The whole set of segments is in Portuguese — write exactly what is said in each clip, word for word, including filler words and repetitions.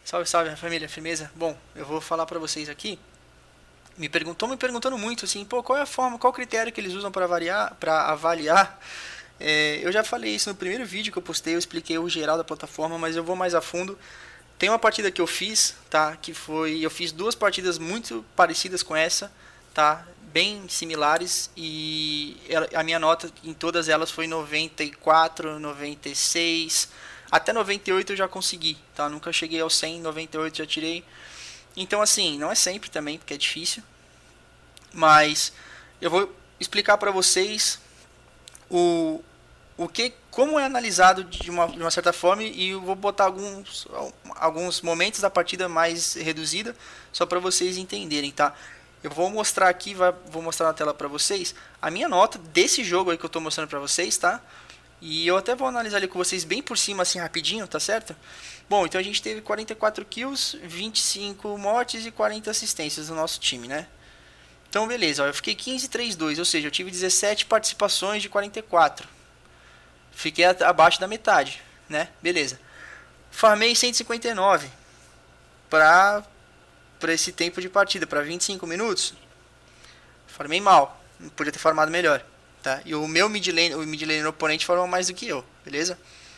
Salve, salve, família, firmeza? Bom, eu vou falar pra vocês aqui. Me perguntou, me perguntando muito assim, pô, qual é a forma, qual o critério que eles usam para variar, para avaliar? É, eu já falei isso no primeiro vídeo que eu postei, eu expliquei o geral da plataforma, mas eu vou mais a fundo. Tem uma partida que eu fiz, tá? Que foi, eu fiz duas partidas muito parecidas com essa, tá? Bem similares e a minha nota em todas elas foi noventa e quatro, noventa e seis, até noventa e oito eu já consegui, tá? Nunca cheguei ao cem, noventa e oito já tirei. Então assim, não é sempre também, porque é difícil, mas eu vou explicar para vocês o, o que, como é analisado de uma, de uma certa forma e eu vou botar alguns, alguns momentos da partida mais reduzida só para vocês entenderem, tá? Eu vou mostrar aqui, vai, vou mostrar na tela para vocês a minha nota desse jogo aí que eu estou mostrando para vocês, tá? E eu até vou analisar ali com vocês bem por cima, assim, rapidinho, tá certo? Bom, então a gente teve quarenta e quatro kills, vinte e cinco mortes e quarenta assistências no nosso time, né? Então, beleza, ó, eu fiquei quinze, três, dois, ou seja, eu tive dezessete participações de quarenta e quatro. Fiquei abaixo da metade, né? Beleza. Farmei cento e cinquenta e nove para para esse tempo de partida, para vinte e cinco minutos. Farmei mal, podia ter farmado melhor. Tá? E o meu mid lane, o mid lane oponente farmou mais do que eu, beleza?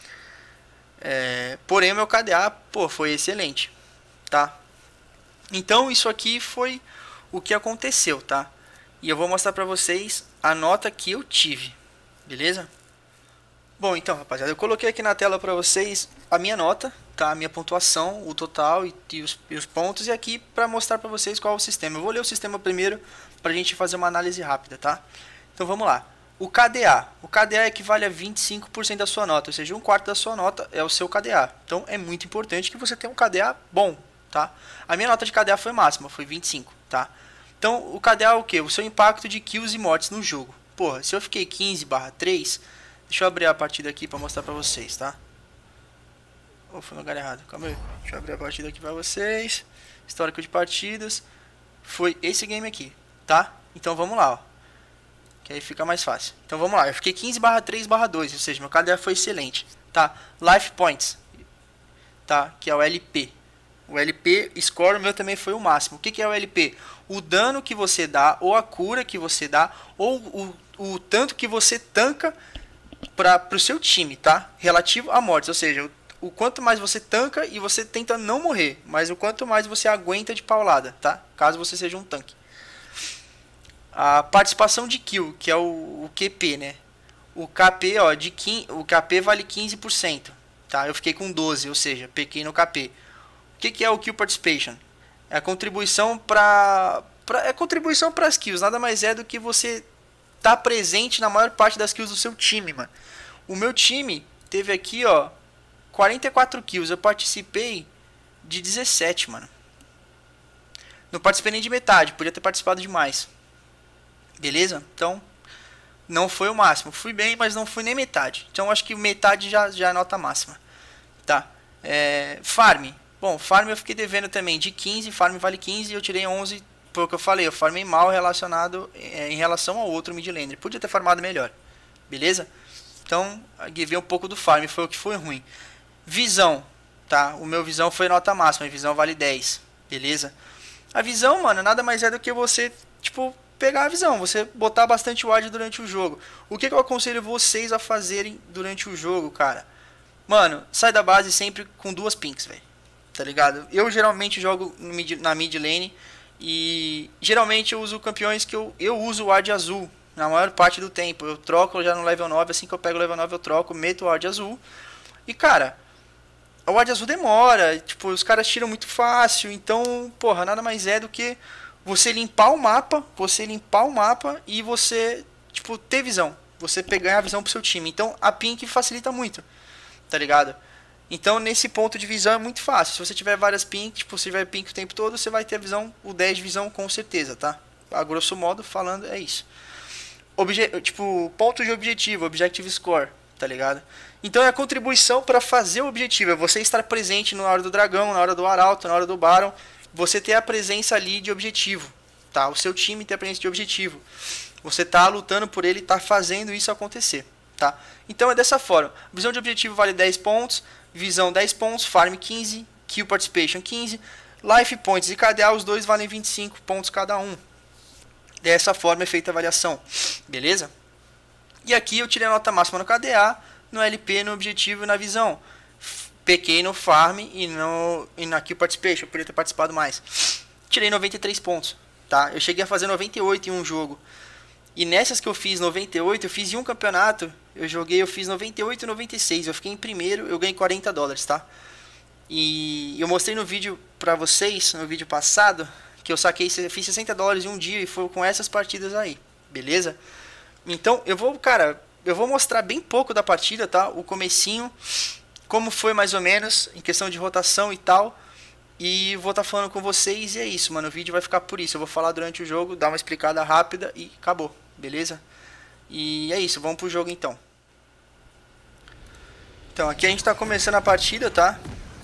É, porém o meu K D A, pô, foi excelente, tá? Então isso aqui foi o que aconteceu, tá? E eu vou mostrar pra vocês a nota que eu tive, beleza? Bom, então, rapaziada, eu coloquei aqui na tela pra vocês a minha nota, tá? A minha pontuação, o total e, e, os, e os pontos, e aqui pra mostrar pra vocês qual é o sistema. Eu vou ler o sistema primeiro pra gente fazer uma análise rápida, tá? Então vamos lá. O K D A. O K D A equivale a vinte e cinco por cento da sua nota, ou seja, um quarto da sua nota é o seu K D A. Então é muito importante que você tenha um K D A bom, tá? A minha nota de K D A foi máxima, foi vinte e cinco, tá? Então o K D A é o que? O seu impacto de kills e mortes no jogo. Porra, se eu fiquei quinze barra três, deixa eu abrir a partida aqui pra mostrar pra vocês, tá? Oh, foi no lugar errado, calma aí. Deixa eu abrir a partida aqui pra vocês. Histórico de partidas. Foi esse game aqui, tá? Então vamos lá, ó. Que aí fica mais fácil. Então vamos lá, eu fiquei quinze barra três barra dois, ou seja, meu K D A foi excelente, tá? Life Points, tá? Que é o L P. O L P score, o meu também foi o máximo. O que, que é o L P? O dano que você dá, ou a cura que você dá, ou o, o tanto que você tanca para o seu time, tá? Relativo a mortes, ou seja, o, o quanto mais você tanca e você tenta não morrer, mas o quanto mais você aguenta de paulada, tá? Caso você seja um tanque. A participação de kill, que é o, o Q P, né? O K P, ó, de quinze, o K P vale quinze por cento, tá? Eu fiquei com doze, ou seja, pequei no K P. O que, que é o Kill Participation? É a contribuição para é contribuição para as kills, nada mais é do que você tá presente na maior parte das kills do seu time, mano. O meu time teve aqui, ó, quarenta e quatro kills, eu participei de dezessete, mano. Não participei nem de metade, podia ter participado de mais. Beleza? Então, não foi o máximo. Fui bem, mas não fui nem metade. Então, acho que metade já, já é a nota máxima. Tá? É, farm. Bom, farm eu fiquei devendo também de quinze. Farm vale quinze e eu tirei onze. Foi o que eu falei. Eu farmei mal relacionado é, em relação ao outro mid laner. Podia ter farmado melhor. Beleza? Então, givei um pouco do farm. Foi o que foi ruim. Visão. Tá? O meu visão foi nota máxima. A visão vale dez. Beleza? A visão, mano, nada mais é do que você, tipo, pegar a visão, você botar bastante ward durante o jogo. O que, que eu aconselho vocês a fazerem durante o jogo, cara? Mano, sai da base sempre com duas pinks, velho. Tá ligado? Eu geralmente jogo na mid lane e geralmente eu uso campeões que eu, eu uso o ward azul na maior parte do tempo. Eu troco já no level nove, assim que eu pego o level nove eu troco, meto o ward azul. E cara, o ward azul demora, tipo, os caras tiram muito fácil, então, porra, nada mais é do que você limpar o mapa, você limpar o mapa e você, tipo, ter visão. Você pegar a visão pro seu time. Então, a pink facilita muito, tá ligado? Então, nesse ponto de visão é muito fácil. Se você tiver várias pink, tipo, se tiver pink o tempo todo, você vai ter a visão, o dez de visão com certeza, tá? A grosso modo, falando, é isso. Obje tipo, ponto de objetivo, objective score, tá ligado? Então, é a contribuição para fazer o objetivo. É você estar presente na hora do dragão, na hora do arauto, na hora do baron. Você ter a presença ali de objetivo, tá? O seu time ter a presença de objetivo. Você tá lutando por ele, tá fazendo isso acontecer, tá? Então é dessa forma. Visão de objetivo vale dez pontos, visão dez pontos, farm quinze, Kill Participation quinze, Life Points e K D A, os dois valem vinte e cinco pontos cada um. Dessa forma é feita a avaliação, beleza? E aqui eu tirei a nota máxima no K D A, no L P, no objetivo e na visão. Pequei no farm e, no, e na Kill Participation, eu poderia ter participado mais. Tirei noventa e três pontos, tá? Eu cheguei a fazer noventa e oito em um jogo. E nessas que eu fiz noventa e oito, eu fiz em um campeonato, eu joguei, eu fiz noventa e oito e noventa e seis, eu fiquei em primeiro, eu ganhei quarenta dólares, tá? E eu mostrei no vídeo pra vocês, no vídeo passado, que eu saquei, fiz sessenta dólares em um dia e foi com essas partidas aí, beleza? Então, eu vou, cara, eu vou mostrar bem pouco da partida, tá? O comecinho, como foi mais ou menos, em questão de rotação e tal. E vou estar falando com vocês e é isso, mano. O vídeo vai ficar por isso. Eu vou falar durante o jogo, dar uma explicada rápida e acabou, beleza? E é isso, vamos pro jogo então. Então, aqui a gente tá começando a partida, tá?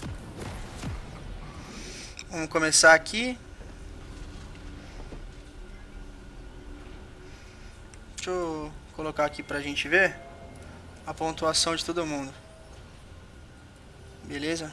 Vamos começar aqui. Deixa eu colocar aqui pra gente ver a pontuação de todo mundo. Beleza?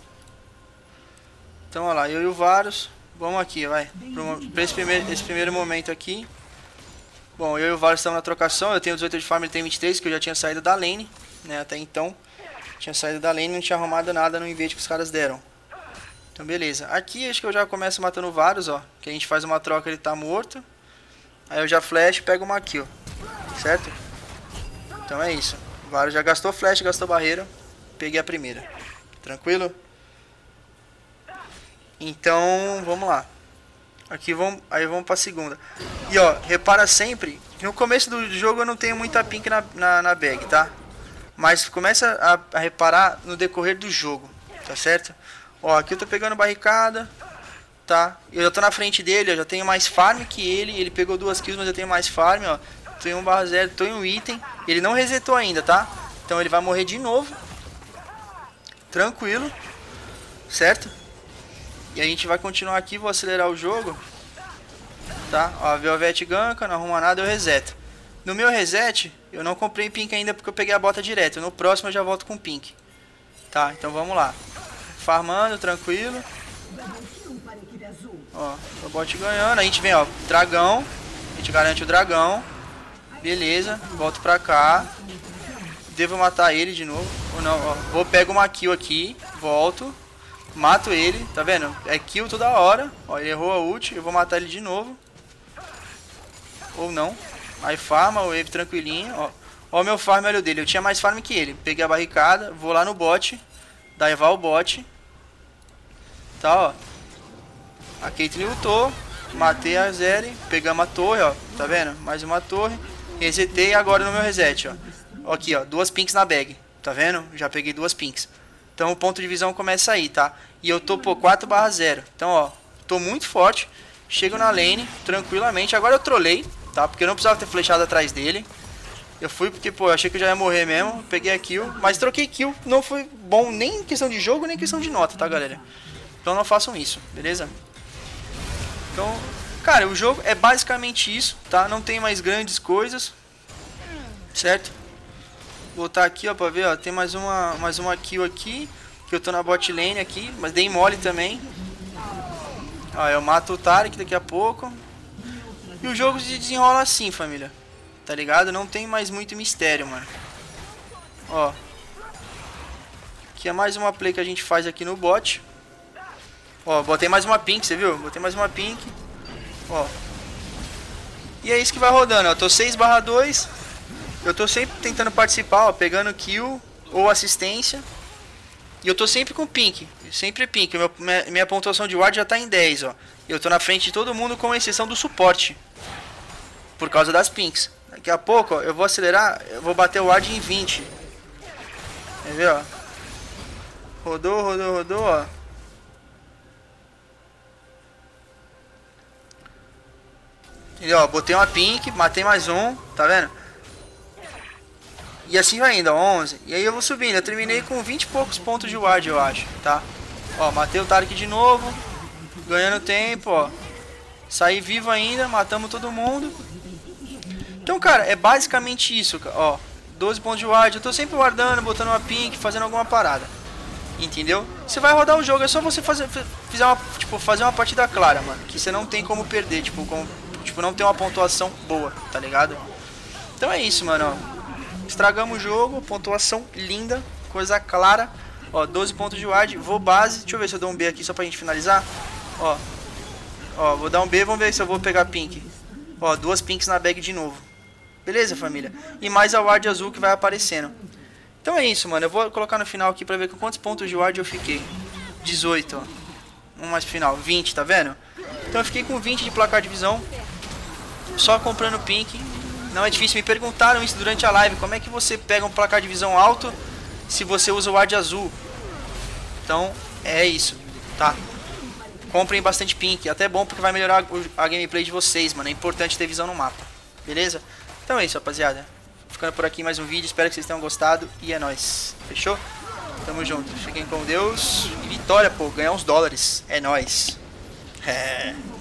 Então, olha lá, eu e o Varus, vamos aqui, vai, para esse primeiro, esse primeiro momento aqui. Bom, eu e o Varus estamos na trocação, eu tenho dezoito de farm, ele tem vinte e três, que eu já tinha saído da lane, né, até então. Tinha saído da lane, não tinha arrumado nada no invade que os caras deram. Então, beleza. Aqui, acho que eu já começo matando o Varus, ó, que a gente faz uma troca, ele tá morto. Aí eu já flash e pego uma kill, certo? Então é isso. O Varus já gastou flash, gastou barreira, peguei a primeira. Tranquilo? Então, vamos lá. Aqui vamos, aí vamos pra segunda. E ó, repara sempre que no começo do jogo eu não tenho muita pink na, na, na bag, tá? Mas começa a, a reparar no decorrer do jogo, tá certo? Ó, aqui eu tô pegando barricada, tá? Eu já tô na frente dele, eu já tenho mais farm que ele. Ele pegou duas kills, mas eu tenho mais farm, ó. Tô em um barra zero, tô em um item. Ele não resetou ainda, tá? Então ele vai morrer de novo. Tranquilo, certo? E a gente vai continuar aqui, vou acelerar o jogo. Tá? Ó, a Velvet ganka, não arruma nada, eu reseto. No meu reset, eu não comprei pink ainda porque eu peguei a bota direto. No próximo eu já volto com pink. Tá, então vamos lá. Farmando, tranquilo. Ó, o bot ganhando. A gente vem, ó, dragão. A gente garante o dragão. Beleza, volto pra cá. Devo matar ele de novo. Ou não, ó, vou pegar uma kill aqui. Volto. Mato ele, tá vendo? É kill toda hora. Ó, ele errou a ult, eu vou matar ele de novo. Ou não. Aí farma, o wave tranquilinho, ó. Ó o meu farm, olha o dele. Eu tinha mais farm que ele. Peguei a barricada, vou lá no bot. Daivar o bot. Tá, ó. A Caitlyn ultou. Matei a Zeri. Pegamos a torre, ó. Tá vendo? Mais uma torre. Resetei agora no meu reset, ó. Ó aqui, ó. Duas pinks na bag. Tá vendo? Já peguei duas pinks. Então o ponto de visão começa aí, tá? E eu tô por quatro barra zero. Então, ó, tô muito forte. Chego na lane, tranquilamente. Agora eu trolei, tá? Porque eu não precisava ter flechado atrás dele. Eu fui porque, pô, eu achei que eu já ia morrer mesmo. Peguei a kill, mas troquei kill. Não foi bom nem em questão de jogo, nem em questão de nota, tá, galera? Então não façam isso, beleza? Então, cara, o jogo é basicamente isso, tá? Não tem mais grandes coisas, certo? Vou voltar aqui, ó, pra ver, ó, tem mais uma, mais uma kill aqui, que eu tô na bot lane aqui, mas dei mole também. Ó, eu mato o Taric daqui a pouco. E o jogo se desenrola assim, família, tá ligado? Não tem mais muito mistério, mano. Ó, aqui é mais uma play que a gente faz aqui no bot. Ó, botei mais uma pink, você viu? Botei mais uma pink. Ó. E é isso que vai rodando, ó, tô seis barra dois. Eu tô sempre tentando participar, ó, pegando kill ou assistência. E eu tô sempre com pink, sempre pink. Meu, minha, minha pontuação de ward já tá em dez, ó. Eu tô na frente de todo mundo com exceção do suporte. Por causa das pinks. Daqui a pouco, ó, eu vou acelerar, eu vou bater o ward em vinte. Quer ver, ó? Rodou, rodou, rodou, ó. Entendeu? Ó, botei uma pink, matei mais um, tá vendo? E assim vai indo, ó, onze. E aí eu vou subindo. Eu terminei com vinte e poucos pontos de ward, eu acho, tá? Ó, matei o Taric de novo. Ganhando tempo, ó. Saí vivo ainda, matamos todo mundo. Então, cara, é basicamente isso, ó. doze pontos de ward. Eu tô sempre guardando, botando uma pink, fazendo alguma parada. Entendeu? Você vai rodar o jogo, é só você fazer, fazer, uma, tipo, fazer uma partida clara, mano. Que você não tem como perder, tipo, como, tipo, não tem uma pontuação boa, tá ligado? Então é isso, mano, ó. Estragamos o jogo, pontuação linda, coisa clara. Ó, doze pontos de ward, vou base. Deixa eu ver se eu dou um B aqui só pra gente finalizar. Ó, ó, vou dar um B, vamos ver se eu vou pegar pink. Ó, duas pinks na bag de novo. Beleza, família? E mais a ward azul que vai aparecendo. Então é isso, mano. Eu vou colocar no final aqui pra ver com quantos pontos de ward eu fiquei. dezoito, ó. Um mais final. vinte, tá vendo? Então eu fiquei com vinte de placar de visão. Só comprando pink. Não é difícil. Me perguntaram isso durante a live. Como é que você pega um placar de visão alto se você usa o ward azul? Então é isso, tá? Comprem bastante pink. Até bom porque vai melhorar a gameplay de vocês, mano. É importante ter visão no mapa. Beleza? Então é isso, rapaziada. Ficando por aqui mais um vídeo, espero que vocês tenham gostado e é nóis, fechou? Tamo junto, fiquem com Deus e vitória, pô, ganhar uns dólares, é nóis. É...